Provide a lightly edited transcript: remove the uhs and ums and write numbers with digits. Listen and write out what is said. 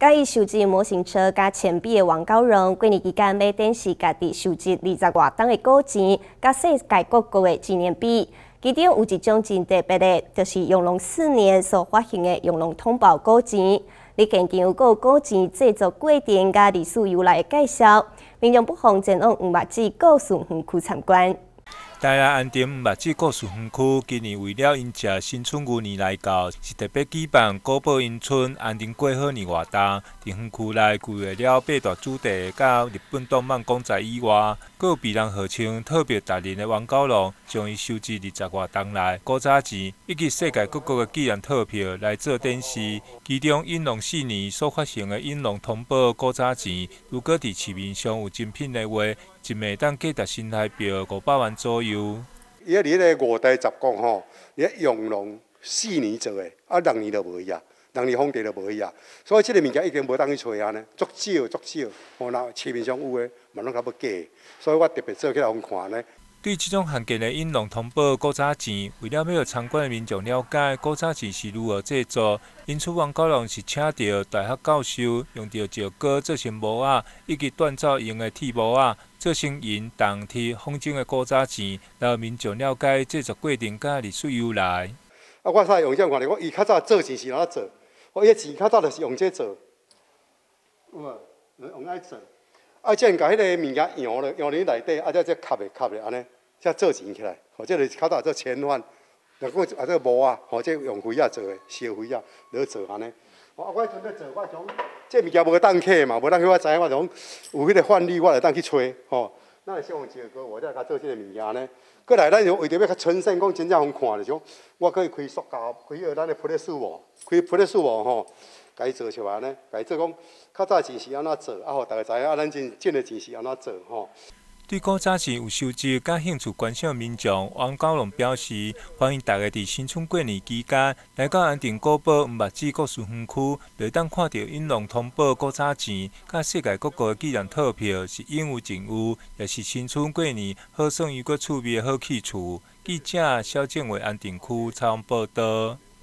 甲伊收集模型车甲铅笔的王高荣，过年期间要展示家己收集20外吨的古钱，甲世界各国的纪念币。其中有一种真特别的，就是永隆4年所发行的永隆通宝古钱。你现场有古钱制作过程甲历史由来的介绍，民众不妨前往黄目子故事园区参观。 台南安定目子故事园区今年为了迎接新春牛年来到，是特别举办古堡迎春安定过好年活动。伫园区内规划了8大主题，甲日本动漫讲座以外，阁有被人号称特别达人的王高龙，将伊收集20外吨内古早钱以及世界各国的纪念套票来做展示。其中永隆4年所发行的永隆通宝古早钱，如果伫市面上有精品的话，一枚当价值新台币500万左右。 伊伫迄个5代十公吼，伊永隆4年做的，2年就无去啊，2年皇帝就无去啊，所以即个物件已经无当去找啊呢，足少，吼那市面上有的嘛拢较要假，所以我特别做起来互看呢。 对这种罕见的永隆通宝古早钱，为了要参观的民众了解古早钱是如何制作，因此王高龙是请到大学教授，用到石膏做成模仔，以及锻造用的铁模仔，做成银、铜、铁仿真的古早钱，让民众了解制作过程甲历史由来。 我啥用这看咧？我伊较早做钱是安怎做？我伊钱较早就是用这做，有无？用爱做。即甲迄个物件扬咧内底，再吸咧安尼，才做钱起来。或者就是较早做钱款，若讲这个模啊，或者用灰啊做的，烧灰啊，落做安尼。我迄阵咧做，我从这物件无当客嘛，无当客我知影，我从有迄个范例，我来当去找吼。咱是用石膏，我再甲做这个物件呢。过来，咱就为着要较纯正，讲真正互看就种，我可以开塑胶，开迄个咱的普列树模，开普列树模吼。家做出来呢，家做讲较早钱是安怎做，互大家知影咱真个钱是安怎做吼。 对古早钱有收集甲兴趣观赏的民众，王高龙表示，欢迎大家伫新春过年期间来到安定古堡目子故事园区，来当看到永隆通宝古早钱，甲世界各国的纪念套票是应有尽有，也是新春过年好爽又阁趣味的好去处。记者萧建伟安定区采访报道。